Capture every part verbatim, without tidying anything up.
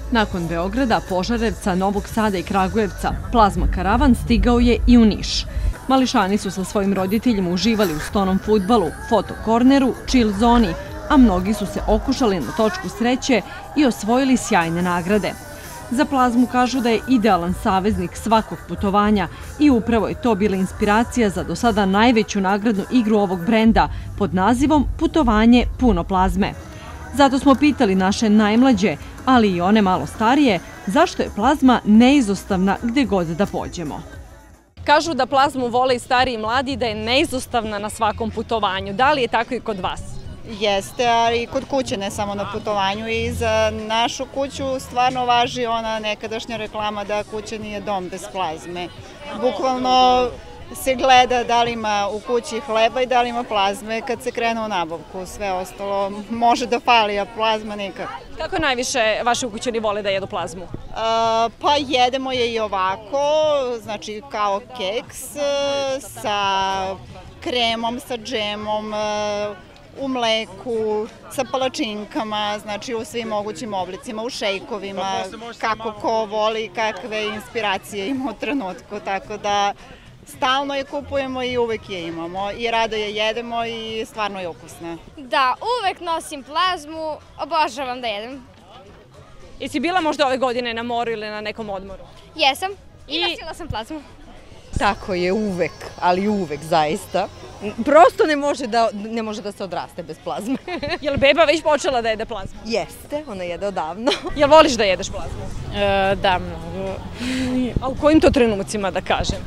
Nakon Beograda, Požarevca, Novog Sada i Kragujevca, plazma karavan stigao je i u Niš. Mališani su sa svojim roditeljima uživali u stonom fudbalu, foto korneru, chill zoni, a mnogi su se okušali na točku sreće i osvojili sjajne nagrade. Za plazmu kažu da je idealan saveznik svakog putovanja i upravo je to bila inspiracija za do sada najveću nagradnu igru ovog brenda pod nazivom Putovanje puno plazme. Zato smo pitali naše najmlađe, ali i one malo starije, zašto je plazma neizostavna gde god da pođemo. Kažu da plazmu vole i stariji i mladi, da je neizostavna na svakom putovanju. Da li je tako i kod vas? Jeste, ali i kod kuće, ne samo na putovanju. I za našu kuću stvarno važi ona nekadašnja reklama da kuća nije dom bez plazme. Bukvalno se gleda da li ima u kući hleba i da li ima plazme kad se krene u nabavku. Sve ostalo može da fali, a plazma nikak. Kako najviše vaši ukućani vole da jedu plazmu? Pa jedemo je i ovako, znači kao keks sa kremom, sa džemom, u mleku, sa palačinkama, znači u svim mogućim oblicima, u šejkovima, kako ko voli, kakve inspiracije ima u trenutku, tako da stalno je kupujemo i uvek je imamo i rado je jedemo i stvarno je ukusna. Da, uvek nosim plazmu, obožavam da jedem. Jesi bila možda ove godine na moru ili na nekom odmoru? Jesam i nosila sam plazmu. Tako je, uvek, ali uvek zaista. Prosto ne može da, ne može da se odraste bez plazme. Je li beba već počela da jede plazmu? Jeste, ona jede odavno. Jel voliš da jedeš plazmu? E, da, mnogo. A u kojim to trenucima, da kažem?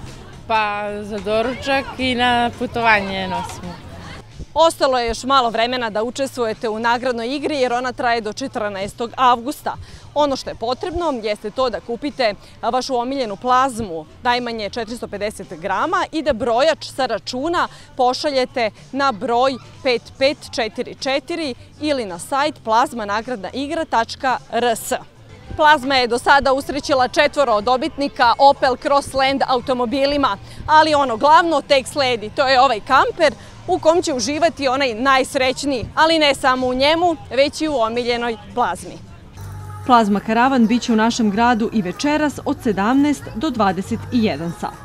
Pa za doručak i na putovanje nosimo. Ostalo je još malo vremena da učestvujete u nagradnoj igri jer ona traje do četrnaestog avgusta. Ono što je potrebno jeste to da kupite vašu omiljenu plazmu najmanje četiristo pedeset grama i da brojač sa računa pošaljete na broj pet pet četiri četiri ili na sajt plazma nagradna igra tačka r s. Plazma je do sada usrećila četvoro dobitnika Opel Crossland automobilima, ali ono glavno tek sledi, to je ovaj kamper u kom će uživati onaj najsrećniji, ali ne samo u njemu, već i u omiljenoj plazmi. Plazma karavan biće u našem gradu i večeras od sedamnaest do dvadeset jedan sat.